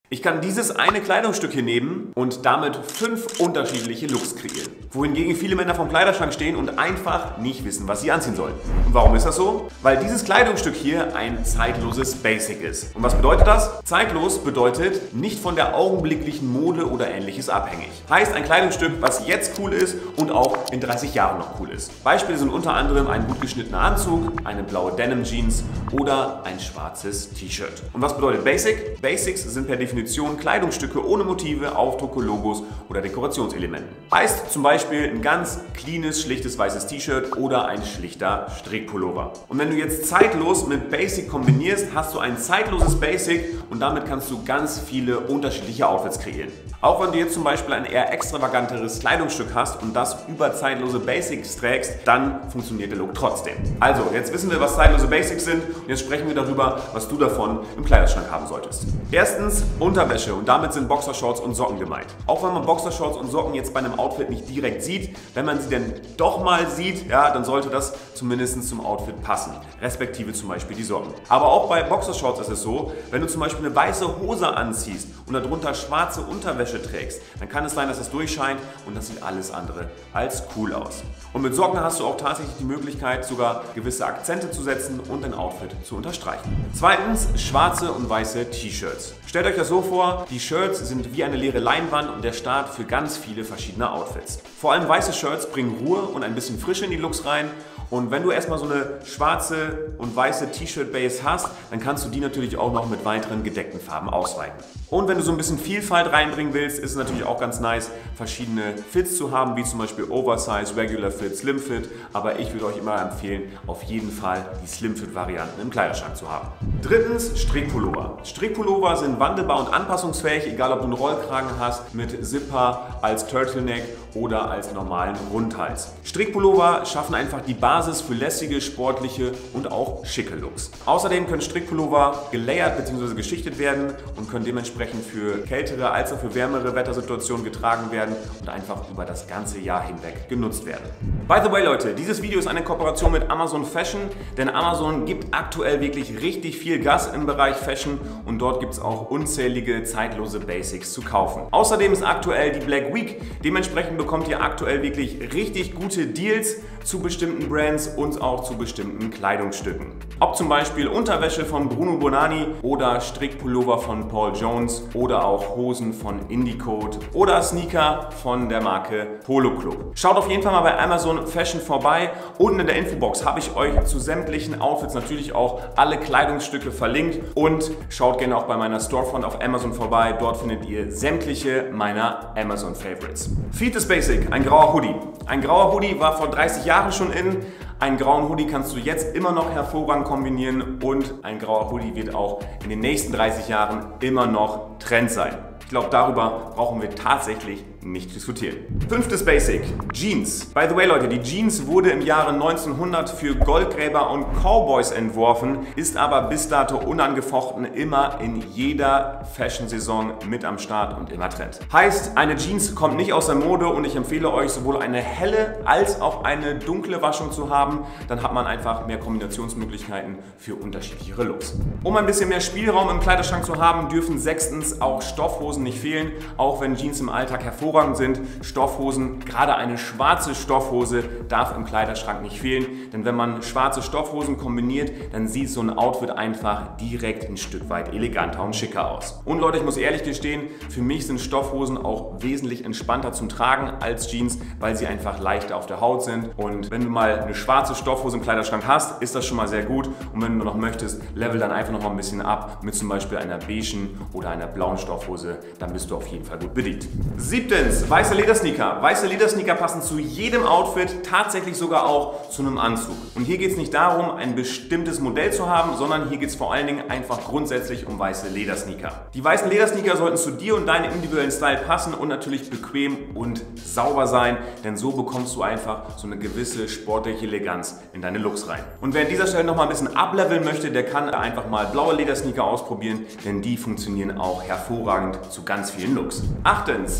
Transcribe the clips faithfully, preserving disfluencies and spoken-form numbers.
Ich kann dieses eine Kleidungsstück hier nehmen und damit fünf unterschiedliche Looks kreieren. Wohingegen viele Männer vom Kleiderschrank stehen und einfach nicht wissen, was sie anziehen sollen. Und warum ist das so? Weil dieses Kleidungsstück hier ein zeitloses Basic ist. Und was bedeutet das? Zeitlos bedeutet nicht von der augenblicklichen Mode oder ähnliches abhängig. Heißt ein Kleidungsstück, was jetzt cool ist und auch in dreißig Jahren noch cool ist. Beispiele sind unter anderem ein gut geschnittener Anzug, eine blaue Denim Jeans oder ein schwarzes T-Shirt. Und was bedeutet Basic? Basics sind per Definition Kleidungsstücke ohne Motive, Aufdrucke, Logos oder Dekorationselementen. Heißt zum Beispiel ein ganz cleanes, schlichtes weißes T-Shirt oder ein schlichter Strickpullover. Und wenn du jetzt zeitlos mit Basic kombinierst, hast du ein zeitloses Basic und damit kannst du ganz viele unterschiedliche Outfits kreieren. Auch wenn du jetzt zum Beispiel ein eher extravaganteres Kleidungsstück hast und das über zeitlose Basics trägst, dann funktioniert der Look trotzdem. Also, jetzt wissen wir, was zeitlose Basics sind und jetzt sprechen wir darüber, was du davon im Kleiderschrank haben solltest. Erstens Unterwäsche und damit sind Boxershorts und Socken gemeint. Auch wenn man Boxershorts und Socken jetzt bei einem Outfit nicht direkt sieht, wenn man sie denn doch mal sieht, ja, dann sollte das zumindest zum Outfit passen, respektive zum Beispiel die Socken. Aber auch bei Boxershorts ist es so, wenn du zum Beispiel eine weiße Hose anziehst und darunter schwarze Unterwäsche trägst, dann kann es sein, dass das durchscheint und das sieht alles andere als cool aus. Und mit Socken hast du auch tatsächlich die Möglichkeit, sogar gewisse Akzente zu setzen und dein Outfit zu unterstreichen. Zweitens, schwarze und weiße T-Shirts. Stellt euch das so vor, die Shirts sind wie eine leere Leinwand und der Start für ganz viele verschiedene Outfits. Vor allem weiße Shirts bringen Ruhe und ein bisschen Frische in die Looks rein. Und wenn du erstmal so eine schwarze und weiße T-Shirt-Base hast, dann kannst du die natürlich auch noch mit weiteren gedeckten Farben ausweiten. Und wenn du so ein bisschen Vielfalt reinbringen willst, ist es natürlich auch ganz nice, verschiedene Fits zu haben, wie zum Beispiel Oversize, Regular Fit, Slim Fit. Aber ich würde euch immer empfehlen, auf jeden Fall die Slim Fit-Varianten im Kleiderschrank zu haben. Drittens, Strickpullover. Strickpullover sind wandelbar und anpassungsfähig, egal ob du einen Rollkragen hast, mit Zipper, als Turtleneck oder als normalen Rundhals. Strickpullover schaffen einfach die Basis für lässige, sportliche und auch schicke Looks. Außerdem können Strickpullover gelayert bzw. geschichtet werden und können dementsprechend für kältere als auch für wärmere Wettersituationen getragen werden und einfach über das ganze Jahr hinweg genutzt werden. By the way Leute, dieses Video ist eine Kooperation mit Amazon Fashion, denn Amazon gibt aktuell wirklich richtig viel Gas im Bereich Fashion und dort gibt es auch unzählige zeitlose Basics zu kaufen. Außerdem ist aktuell die Black Week, dementsprechend bekommt ihr aktuell wirklich richtig gute Deals zu bestimmten Brands und auch zu bestimmten Kleidungsstücken. Ob zum Beispiel Unterwäsche von Bruno Bonani oder Strickpullover von Paul Jones oder auch Hosen von Indicode oder Sneaker von der Marke Polo Club. Schaut auf jeden Fall mal bei Amazon Fashion vorbei. Unten in der Infobox habe ich euch zu sämtlichen Outfits natürlich auch alle Kleidungsstücke verlinkt und schaut gerne auch bei meiner Storefront auf Amazon vorbei. Dort findet ihr sämtliche meiner Amazon Favorites. Viertes Basic, ein grauer Hoodie. Ein grauer Hoodie war vor dreißig Jahren schon in. Einen grauen Hoodie kannst du jetzt immer noch hervorragend kombinieren und ein grauer Hoodie wird auch in den nächsten dreißig Jahren immer noch Trend sein. Ich glaube, darüber brauchen wir tatsächlich nicht diskutieren. Fünftes Basic, Jeans. By the way Leute, die Jeans wurde im Jahre neunzehnhundert für Goldgräber und Cowboys entworfen, ist aber bis dato unangefochten immer in jeder Fashion-Saison mit am Start und immer Trend. Heißt, eine Jeans kommt nicht aus der Mode und ich empfehle euch sowohl eine helle als auch eine dunkle Waschung zu haben, dann hat man einfach mehr Kombinationsmöglichkeiten für unterschiedlichere Looks. Um ein bisschen mehr Spielraum im Kleiderschrank zu haben, dürfen sechstens auch Stoffhosen nicht fehlen, auch wenn Jeans im Alltag hervorragend sind. Stoffhosen, gerade eine schwarze Stoffhose darf im Kleiderschrank nicht fehlen, denn wenn man schwarze Stoffhosen kombiniert, dann sieht so ein Outfit einfach direkt ein Stück weit eleganter und schicker aus. Und Leute, ich muss ehrlich gestehen, für mich sind Stoffhosen auch wesentlich entspannter zum Tragen als Jeans, weil sie einfach leichter auf der Haut sind. Und wenn du mal eine schwarze Stoffhose im Kleiderschrank hast, ist das schon mal sehr gut. Und wenn du noch möchtest, level dann einfach noch mal ein bisschen ab mit zum Beispiel einer beigen oder einer blauen Stoffhose, dann bist du auf jeden Fall gut bedient. Siebtens, weiße Ledersneaker. Weiße Ledersneaker passen zu jedem Outfit, tatsächlich sogar auch zu einem Anzug. Und hier geht es nicht darum, ein bestimmtes Modell zu haben, sondern hier geht es vor allen Dingen einfach grundsätzlich um weiße Ledersneaker. Die weißen Ledersneaker sollten zu dir und deinem individuellen Style passen und natürlich bequem und sauber sein, denn so bekommst du einfach so eine gewisse sportliche Eleganz in deine Looks rein. Und wer an dieser Stelle noch mal ein bisschen ableveln möchte, der kann einfach mal blaue Ledersneaker ausprobieren, denn die funktionieren auch hervorragend zu ganz vielen Looks. Achtens, Jacken.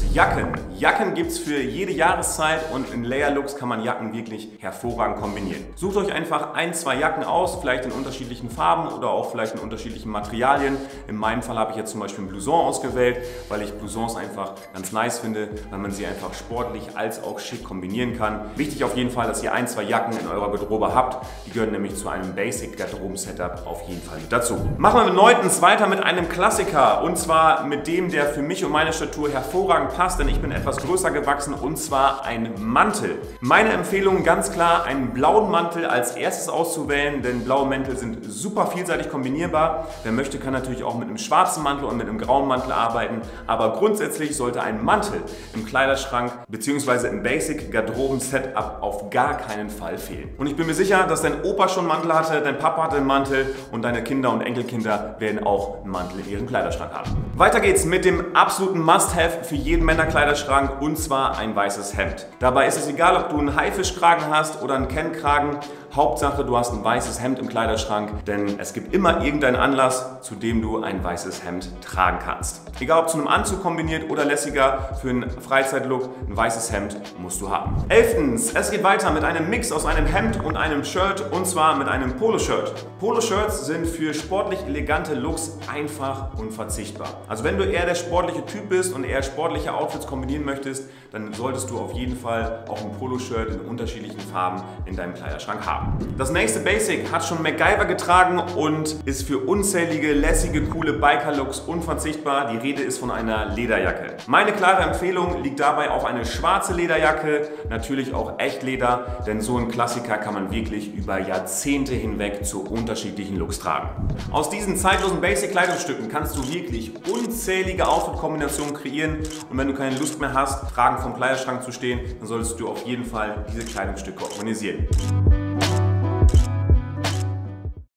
Jacken gibt es für jede Jahreszeit und in Layer-Looks kann man Jacken wirklich hervorragend kombinieren. Sucht euch einfach ein, zwei Jacken aus, vielleicht in unterschiedlichen Farben oder auch vielleicht in unterschiedlichen Materialien. In meinem Fall habe ich jetzt zum Beispiel einen Blouson ausgewählt, weil ich Blousons einfach ganz nice finde, weil man sie einfach sportlich als auch schick kombinieren kann. Wichtig auf jeden Fall, dass ihr ein, zwei Jacken in eurer Garderobe habt. Die gehören nämlich zu einem Basic-Garderoben-Setup auf jeden Fall mit dazu. Machen wir neuntens weiter mit einem Klassiker und zwar mit dem, der für mich und meine Statur hervorragend passt, denn ich bin etwas größer gewachsen und zwar ein Mantel. Meine Empfehlung ganz klar, einen blauen Mantel als erstes auszuwählen, denn blaue Mäntel sind super vielseitig kombinierbar. Wer möchte, kann natürlich auch mit einem schwarzen Mantel und mit einem grauen Mantel arbeiten, aber grundsätzlich sollte ein Mantel im Kleiderschrank bzw. im Basic-Garderoben-Setup auf gar keinen Fall fehlen. Und ich bin mir sicher, dass dein Opa schon einen Mantel hatte, dein Papa hatte einen Mantel und deine Kinder und Enkelkinder werden auch einen Mantel in ihrem Kleiderschrank haben. Weiter geht's mit dem absoluten Must-Have für jeden Männerkleiderschrank und zwar ein weißes Hemd. Dabei ist es egal, ob du einen Haifischkragen hast oder einen Kennkragen. Hauptsache, du hast ein weißes Hemd im Kleiderschrank, denn es gibt immer irgendeinen Anlass, zu dem du ein weißes Hemd tragen kannst. Egal ob zu einem Anzug kombiniert oder lässiger, für einen Freizeitlook, ein weißes Hemd musst du haben. Elftens, es geht weiter mit einem Mix aus einem Hemd und einem Shirt und zwar mit einem Poloshirt. Poloshirts sind für sportlich elegante Looks einfach unverzichtbar. Also wenn du eher der sportliche Typ bist und eher sportliche Outfits kombinieren möchtest, dann solltest du auf jeden Fall auch ein Poloshirt in unterschiedlichen Farben in deinem Kleiderschrank haben. Das nächste Basic hat schon MacGyver getragen und ist für unzählige, lässige, coole Biker-Looks unverzichtbar. Die Rede ist von einer Lederjacke. Meine klare Empfehlung liegt dabei auf eine schwarze Lederjacke, natürlich auch Echtleder, denn so ein Klassiker kann man wirklich über Jahrzehnte hinweg zu unterschiedlichen Looks tragen. Aus diesen zeitlosen Basic-Kleidungsstücken kannst du wirklich unzählige Outfit-Kombinationen kreieren und wenn du keine Lust mehr hast, Tragen vom Kleiderschrank zu stehen, dann solltest du auf jeden Fall diese Kleidungsstücke organisieren.